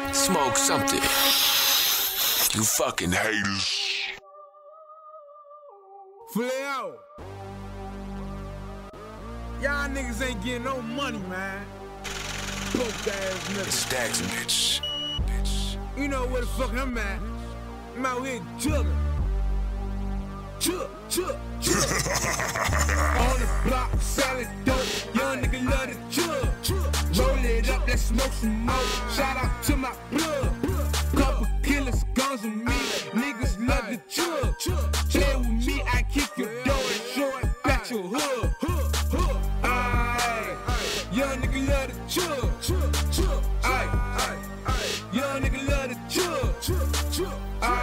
Smoke something. You fucking haters. Fleo. Y'all niggas ain't getting no money, man. Broke ass niggas. Stacks, bitch. You know where the fuck I'm at? I'm out here jugging. Chug. On the block, selling dope. Young nigga love to chug. Roll it up, let's smoke some more. Shout out to my blood. Couple killers, guns with me. Niggas love to chug. Play with me, I kick your door and show it back your hood. Young nigga love to chug. Young nigga love to chug.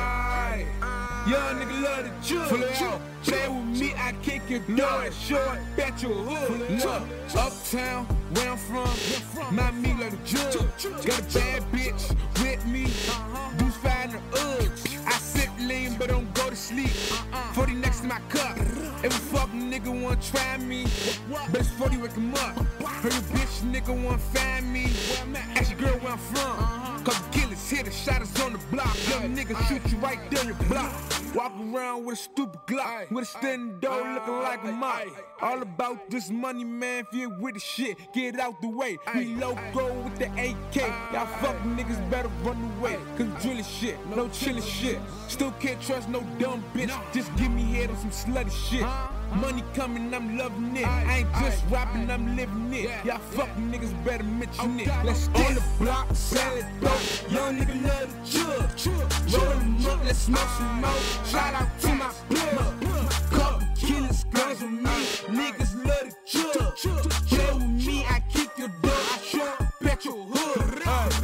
Young nigga love to chug. Play with me, I kick your door and show it back your hood. Look, uptown, where I'm from, my me love to jug. Got a bad bitch with me, dudes find the Uggs. I sip lean but don't go to sleep. 40 next to my cup. Every fucking nigga wanna try me, but it's 40 wake him up. Heard a bitch nigga wanna find me. Ask your girl where I'm from. Couple killers hit the shotters on the block. Young nigga shoot you right there in your block. Walk around with a stupid Glock, with a standing door looking like a mop. All about this money, man. If you ain't with the shit, get out the way. We loco with the AK. Y'all fucking niggas better run away. Cause drilling shit, no chillin' shit. Still can't trust no dumb bitch. Just give me head on some slutty shit. Money coming, I'm loving it. I ain't just rapping, I'm living it. Y'all fucking niggas better mention it. Let's on the block, sell it dope. Young nigga love to chug. Roll them up, let's smoke some more. Shout out to my blood. Couple killers, guns with me. Niggas love to chug. Play with me, I kick your door. I show bet your hood.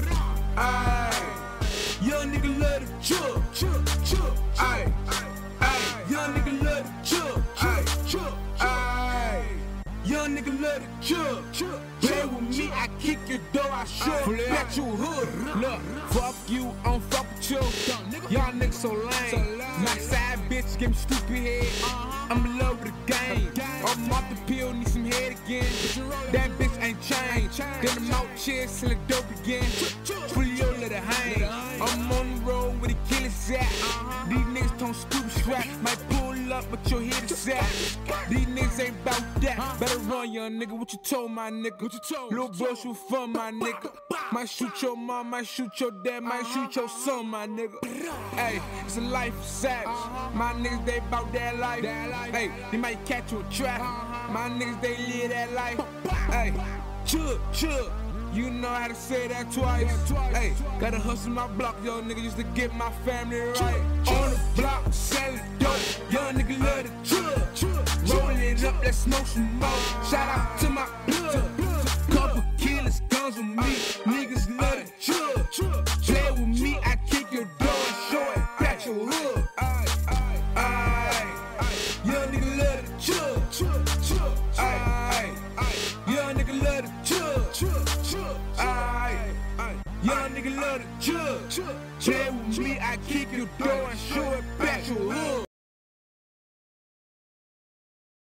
Young nigga love to chug. Young nigga love to chug. Young nigga love to chug. Play with me, I kick your door, I sure bet your hood. Look, fuck you, I don't fuck with you. Y'all niggas so lame. My side bitch give me stupid head. I'm in love with the game. I'm off the pill, need some head again. That bitch ain't changed. Then I'm out here selling dope again. Julio let it hang. I'm on the road with the killers at. These niggas don't stupid strap. Might pull up, but your head is at. These niggas ain't about that. Better run, young nigga. What you told my nigga? Little bro shoot fun, my nigga. Might shoot your mom, might shoot your dad, might shoot your son, my nigga. Hey, it's a life of savage. My niggas, they bout that life. Hey, they might catch you a trap. My niggas, they live that life. Hey, chug. You know how to say that twice. Hey, gotta hustle my block, yo nigga, just to get my family right. On the block, selling dope. Young nigga love to chug. Roll it up, let's smoke some more. Shout out to my blood. Couple killers, guns with me. Niggas love to chug. Play with me, I kick your door and show it back your hood. Young nigga love to chug. Young nigga love to chug. Young nigga love to chug. Play with me, I kick your door and show it back your hood.